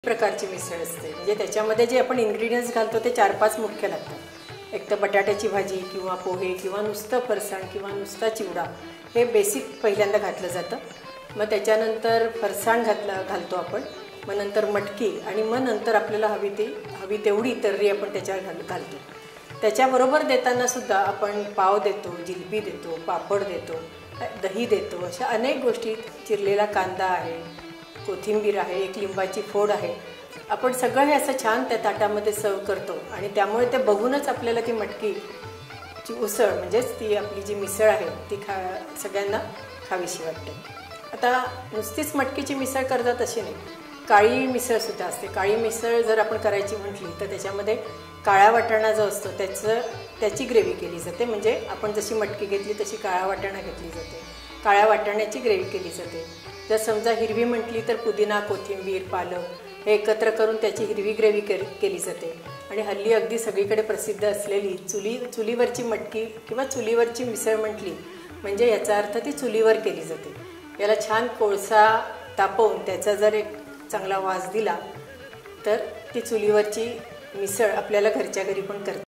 प्रकारची मिसळ असते। म्हणजे त्याच्यामध्ये जे आपण इन्ग्रेडियंट्स घालतो ते 4-5 मुख्य लागतात। एक तर बटाट्याची भाजी किंवा पोहे किंवा नुसतं फरसाण किंवा नुसता चिवडा हे बेसिक पहिल्यांदा घातलं जातं। मग त्याच्यानंतर फरसाण घालतो आपण, मग नंतर मटकी आणि मग नंतर आपल्याला हवी तेवढी तर्री आपण त्याच्यावर घालतो। त्याच्याबरोबर देताना सुद्धा आपण पाव देतो, जिलबी देतो, पापड देतो, दही देतो, अशा अनेक गोष्टी, चिरलेला कांदा आहे, कोथिंबीर आहे, एक लिंबाची फोड आहे। आपण सगळं हे असं छान त्या ताटामध्ये सर्व करतो आणि त्यामुळे ते बघूनच आपल्याला ती मटकीची उसळ म्हणजेच ती आपली जी मिसळ आहे ती सगळ्यांना खावीशी वाटते। आता नुसतीच मटकीची मिसळ करतात अशी नाही, काळी मिसळसुद्धा असते। काळी मिसळ जर आपण करायची म्हटली तर त्याच्यामध्ये काळा वाटाणा जो असतो त्याची ग्रेव्ही केली जाते। म्हणजे आपण जशी मटकी घेतली तशी काळा वाटाणा घेतली जाते, काळ्या वाटाण्याची ग्रेव्ही केली जाते। जर समजा हिरवी म्हटली तर पुदिना, कोथिंबीर, पालक हे एकत्र करून त्याची हिरवी ग्रेव्ही केली जाते। आणि हल्ली अगदी सगळीकडे प्रसिद्ध असलेली चुलीवरची मटकी किंवा चुलीवरची मिसळ म्हटली म्हणजे याचा अर्थ ती चुलीवर केली जाते। याला छान कोळसा तापवून त्याचा जर एक चांगला वास दिला तर ती चुलीवरची मिसळ आपल्याला घरच्या घरी पण करता।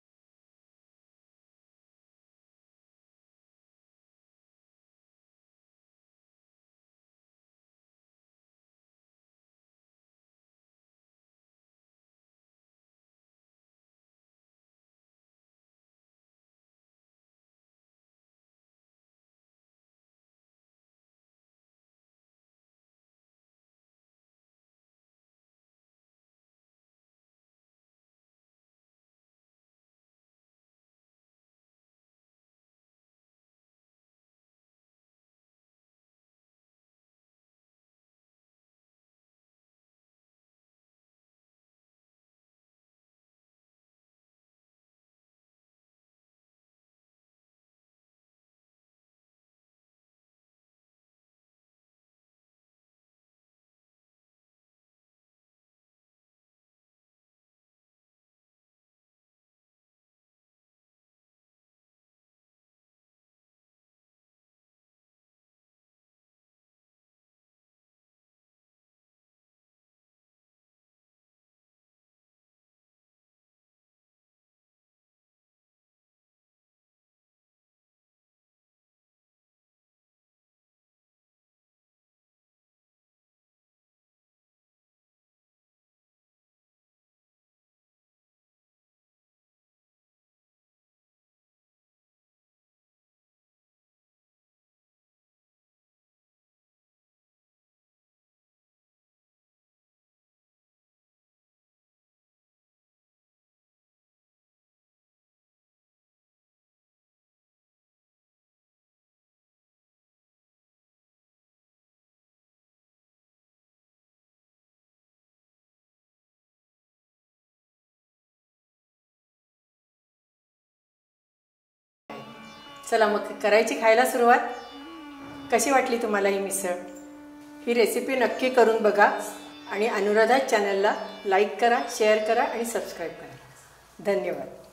चला मग करायची खायला सुरुवात। कशी वाटली तुम्हाला ही मिसळ? ही रेसिपी नक्की करून बघा आणि अनुराधा चॅनलला लाईक करा, शेअर करा आणि सबस्क्राईब करा। धन्यवाद।